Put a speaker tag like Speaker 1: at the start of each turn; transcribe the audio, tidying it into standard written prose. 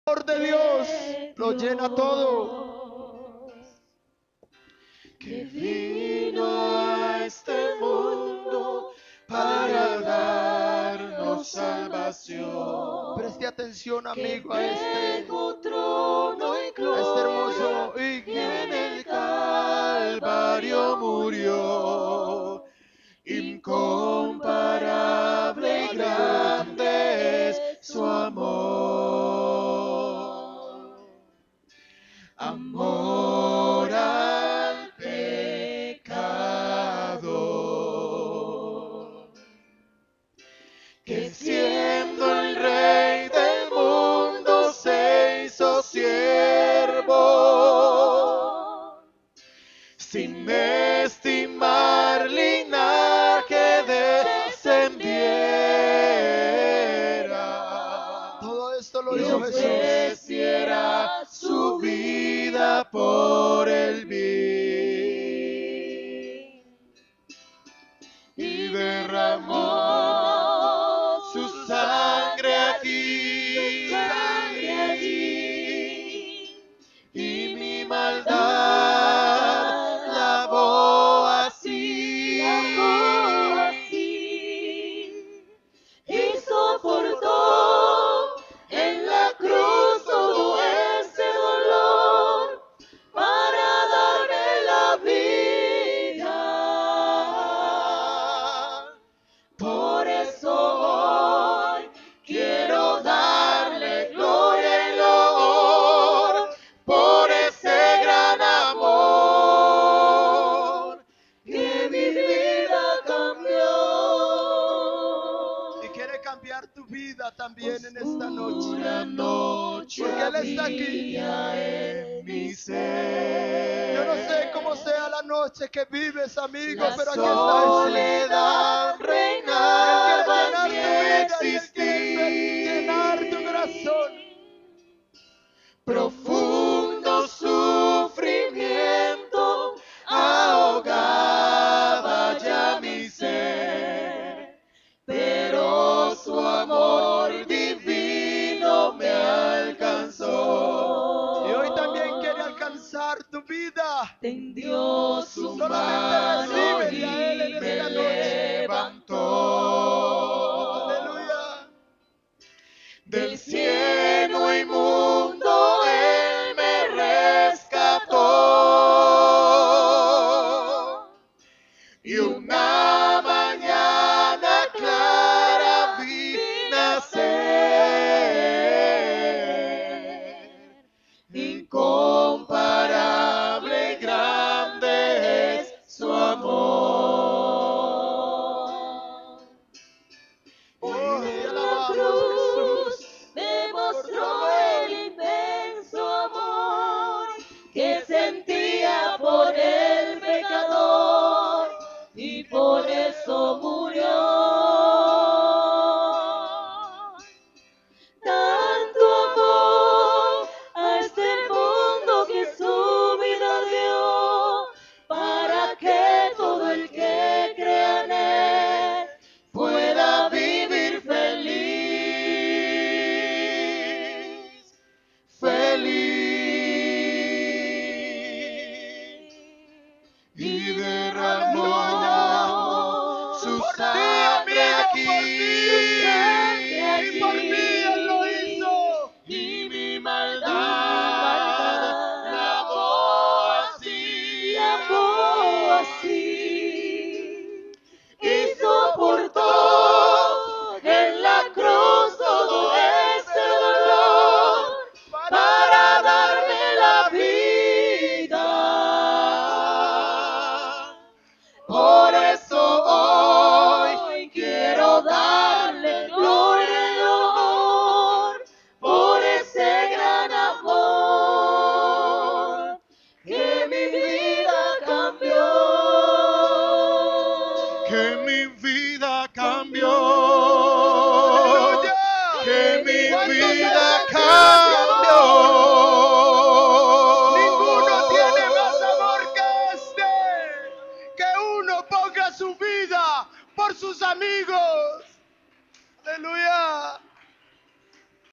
Speaker 1: amor de Dios lo llena todo.
Speaker 2: Que vino a este mundo para darnos salvación.
Speaker 1: Preste atención, amigo, a
Speaker 2: Dejó trono y
Speaker 1: este hermoso
Speaker 2: gloria, y en
Speaker 1: himno.
Speaker 2: el Calvario murió. Incomparable y grande es su amor. Amor al pecador, que siendo el rey del mundo se hizo siervo, sin estimar linaje descendiera.
Speaker 1: Todo esto lo
Speaker 2: Y
Speaker 1: hizo Jesús.
Speaker 2: ofreciera su vida por el bien. Y derramó su sangre aquí. Y mi maldad lavó así. Y soportó en la cruz todo ese dolor para darme la vida. Por eso hoy quiero darle gloria y loor por ese gran amor que mi vida cambió.
Speaker 1: Y quiere cambiar tu vida también en esta
Speaker 2: Oscura
Speaker 1: noche.
Speaker 2: noche
Speaker 1: Porque Él está aquí.
Speaker 2: había en mi ser.
Speaker 1: Yo no sé cómo sea la noche que vives, amigo,
Speaker 2: La
Speaker 1: pero aquí está Jesús.
Speaker 2: soledad reinaba en mi
Speaker 1: Él quiere
Speaker 2: existir.
Speaker 1: llenar tu corazón.
Speaker 2: Profundo sufrimiento ahogaba ya mi ser, pero su amor divino me alcanzó.
Speaker 1: Y hoy también quiere alcanzar tu vida.
Speaker 2: Tendió su mano